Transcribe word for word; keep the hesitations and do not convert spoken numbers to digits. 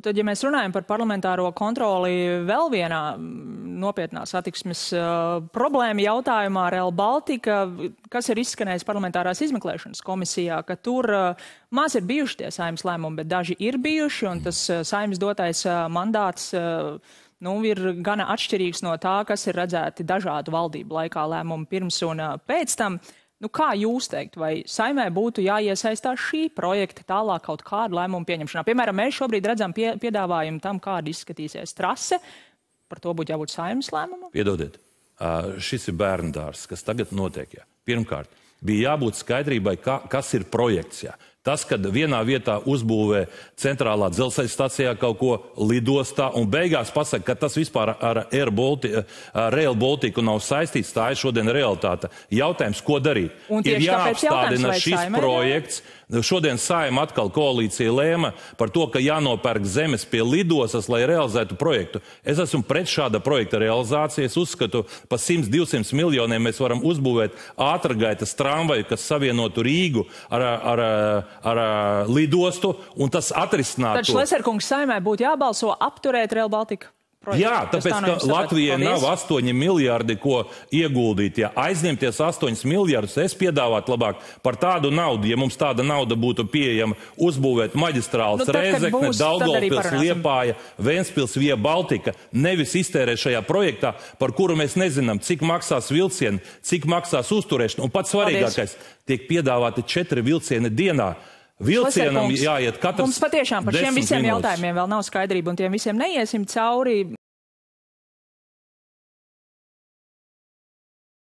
Tad, ja mēs runājam par parlamentāro kontroli vēl vienā nopietnā satiksmes uh, problēma jautājumā Rail Baltica, kas ir izskanējis parlamentārās izmeklēšanas komisijā, ka tur uh, maz ir bijuši tie Saeimas lēmumi, bet daži ir bijuši, un tas uh, Saeimas dotais uh, mandāts uh, nu, ir gana atšķirīgs no tā, kas ir redzēti dažādu valdību laikā lēmumi pirms un uh, pēc tam. Nu, kā jūs teikt, vai Saeimai būtu jāiesaistās šī projekta tālāk kaut kādu lēmumu pieņemšanā? Piemēram, mēs šobrīd redzam pie, piedāvājumu tam, kāda izskatīsies trase. Par to būtu jābūt Saeimas lēmumam? Piedodiet, uh, šis ir bērndārs, kas tagad notiek. Jā. Pirmkārt, bija jābūt skaidrībai, ka, kas ir projekts. Jā. Tas, kad vienā vietā uzbūvē centrālā dzelzceļa stacijā kaut ko lidostā un beigās pasaka, ka tas vispār ar Air Baltica, Rail Baltica nav saistīts, tā ir šodien realitāte. Jautājums, ko darīt? Ir jāapstādina šis Saeimai, projekts. Šodien Saeima atkal koalīcija lēma par to, ka jānopērk zemes pie lidostas, lai realizētu projektu. Es esmu pret šāda projekta realizāciju. Es uzskatu, pa simt divsimt miljoniem mēs varam uzbūvēt ātrgaitas tramvaju, kas savienotu Rīgu ar, ar, ar, ar lidostu, un tas atrisinātu. Tad Šleserkungs Saeimai būtu jābalso apturēt Rail Baltica projektu. Jā, tāpēc, ka Latvijai nav astoņi miljardi, ko ieguldīt. Ja aizņemties astoņus miljardus, es piedāvātu labāk par tādu naudu, ja mums tāda nauda būtu pieejama, uzbūvēt maģistrāles nu, Rēzekne, Daugavpils, Liepāja, Ventspils, Via Baltica, nevis iztērēt šajā projektā, par kuru mēs nezinām, cik maksās vilcieni, cik maksās uzturēšana. Un pats svarīgākais, tiek piedāvāti četri vilcieni dienā. Vilcienam jāiet katrs. Mums patiešām par šiem visiem minūtes. Jautājumiem vēl nav skaidrība, un tiem visiem neiesim cauri.